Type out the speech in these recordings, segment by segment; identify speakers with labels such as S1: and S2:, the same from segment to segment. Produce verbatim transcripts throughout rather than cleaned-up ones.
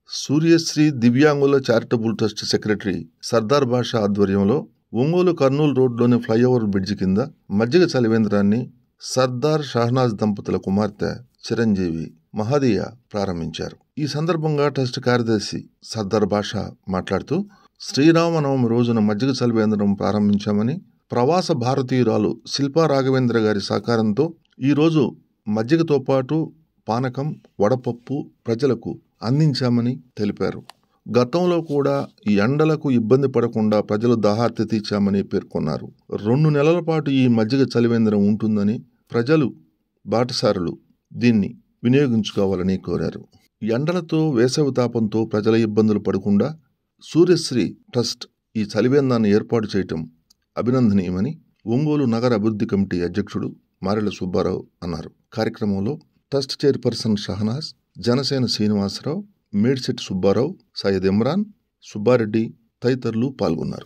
S1: సూర్యశ్రీ దివ్యాంగుల charitable trust secretary Sardar భాష ఆధ్వర్యంలో ఒంగోలు కర్నూలు రోడ్లోని ఫ్లైఓవర్ బ్రిడ్జి కింద మజ్జిగ చలివేంద్రాన్ని సర్దార్ షహనాజ్ దంపతుల కుమార్తె చిరంజీవి మహదియా ప్రారంభించారు. ఈ సందర్భంగా ట్రస్ట్ కార్యదర్శి సర్దార్ భాష మాట్లాడుతూ, శ్రీరామనవమి రోజున మజ్జిగ చలివేంద్రం ప్రారంభించామని, ప్రవాస భారతీయురాలు శిల్పా రాఘవేంద్ర గారి సహకారంతో ఈరోజు మజ్జిగతో పాటు పానకం, వడపప్పు ప్రజలకు అందించామని తెలిపారు. గతంలో కూడా ఈ ఎండలకు ఇబ్బంది పడకుండా ప్రజలు దాహార్తి తీర్చామని పేర్కొన్నారు. రెండు నెలల పాటు ఈ మజ్జిగ చలివేంద్రం ఉంటుందని, ప్రజలు బాటసారులు దీన్ని వినియోగించుకోవాలని కోరారు. ఎండలతో వేసవి తాపంతో ప్రజల ఇబ్బందులు పడకుండా సూర్యశ్రీ ట్రస్ట్ ఈ చలివేంద్రాన్ని ఏర్పాటు చేయటం అభినందనీయమని ఒంగోలు నగర అభివృద్ధి కమిటీ అధ్యక్షుడు మారెల సుబ్బారావు అన్నారు. కార్యక్రమంలో ట్రస్ట్ చైర్పర్సన్ షహనాజ్, జనసేన శ్రీనివాసరావు, మేడ్శెట్టి సుబ్బారావు, సయ్యద్ ఇమ్రాన్, సుబ్బారెడ్డి తదితరులు పాల్గొన్నారు.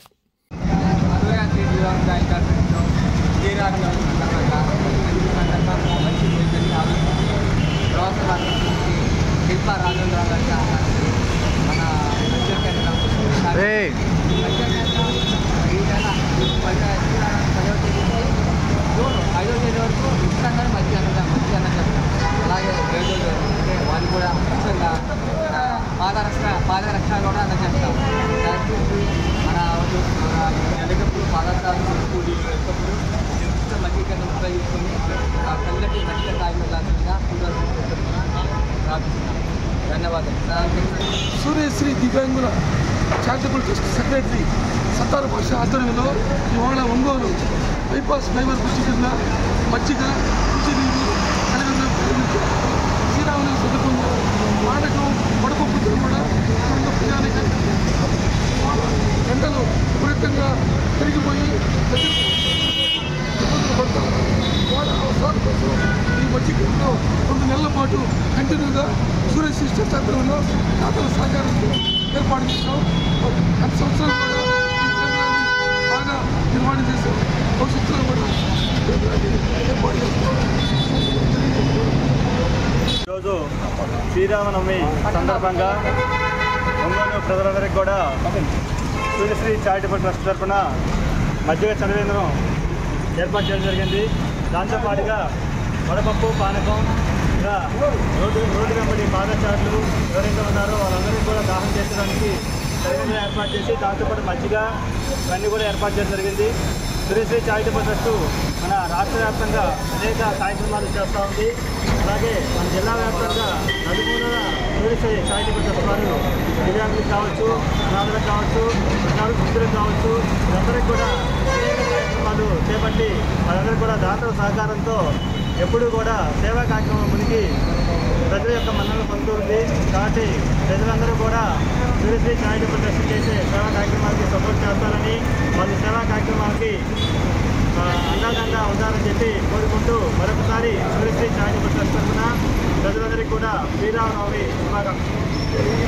S2: ఐదో తేదీ వరకు ఉచితంగా మధ్య మధ్య అలాగే ఏడో వాళ్ళు కూడా ఉచితంగా పాదరక్ష పాదరక్ష కూడా అందజేస్తాం. మన ఎలకప్పుడు పాదరక్షలు కూలి ఎక్కప్పుడు నిర్దిష్ట మధ్యకరణ ఉపయోగించుకొని కళ్ళకి మధ్య తాగిలాగా ప్రార్థిస్తున్నాం. ధన్యవాదాలు.
S3: సూర్యశ్రీ దివ్యాంగుల చారిటబుల్ ట్రస్ట్ సెక్రటరీ సర్దార్ భాష ఆధ్వర్యంలో ఇవాళ ఒంగోలు బైపాస్ ఫైబర్ బ్రిడ్జి కింద మజ్జిగ, మంచినీరు చలివేంద్రం ప్రారంభించారు. శ్రీరాముని సందర్భంగా పానకం, వడపప్పుతో కూడా కుటుంబ ప్రజానికి ఎండలు విపరీతంగా పెరిగిపోయి ఇబ్బందులు పడతాం. వాళ్ళ అవసరాల కోసం ఈ మజ్జిగలో రెండు నెలల పాటు కంటిన్యూగా సూర్యశ్రీ ట్రస్ట్ ఆధ్వర్యంలో దాతల సహకారంతో ఏర్పాటు చేస్తాం. గత సంవత్సరాలు కూడా ఈ కేంద్రాన్ని బాగా నిర్వహణ చేస్తాం. భవిష్యత్తులో కూడా ఏర్పాటు చేస్తాం.
S4: ఈరోజు శ్రీరామనవమి సందర్భంగా ఒంగోలు ప్రజలందరికీ కూడా సూర్యశ్రీ చారిటబుల్ ట్రస్ట్ తరఫున మజ్జిగ చలివేంద్రం ఏర్పాటు చేయడం జరిగింది. దాంతోపాటుగా వడపప్పు, పానకం, ఇంకా రోడ్డు రోడ్డు వెంబడి పాదచారులు ఎవరైతే ఉన్నారో వాళ్ళందరికీ కూడా దాహం చేసడానికి చలివేంద్రం ఏర్పాటు చేసి దాంతోపాటు మజ్జిగ ఇవన్నీ కూడా ఏర్పాటు చేయడం జరిగింది. సూర్యశ్రీ చారిటబుల్ ట్రస్ట్ మన రాష్ట్ర వ్యాప్తంగా అనేక కార్యక్రమాలు చేస్తూ ఉంది. అలాగే మన జిల్లా వ్యాప్తంగా నలుమూలల సూర్యశ్రీ చారిటబుల్ ట్రస్ట్ వారు దివ్యాంగులకు కావచ్చు, అనాథలకు కావచ్చు, అనాథ వృద్ధులకు కావచ్చు, వీరందరికీ కూడా అనేక కార్యక్రమాలు చేపట్టి వాళ్ళందరికీ కూడా దాతల సహకారంతో ఎప్పుడూ కూడా సేవా కార్యక్రమం మునిగి ప్రజల యొక్క మన్ననలు పొందుతుంది. కాబట్టి ప్రజలందరూ కూడా సూర్యశ్రీ చారిటబుల్ ట్రస్ట్ చేసే సేవా కార్యక్రమాలకి సపోర్ట్ చేస్తారని, వాళ్ళ సేవా కార్యక్రమాలకి అందాదంగా ఉండాలని చెప్పి కోరుకుంటూ మరొకసారి సూర్యశ్రీ చారిటబుల్ ట్రస్ట్ తరఫున ప్రజలందరికీ కూడా శ్రీరామనవమి శుభాకాంక్షలు.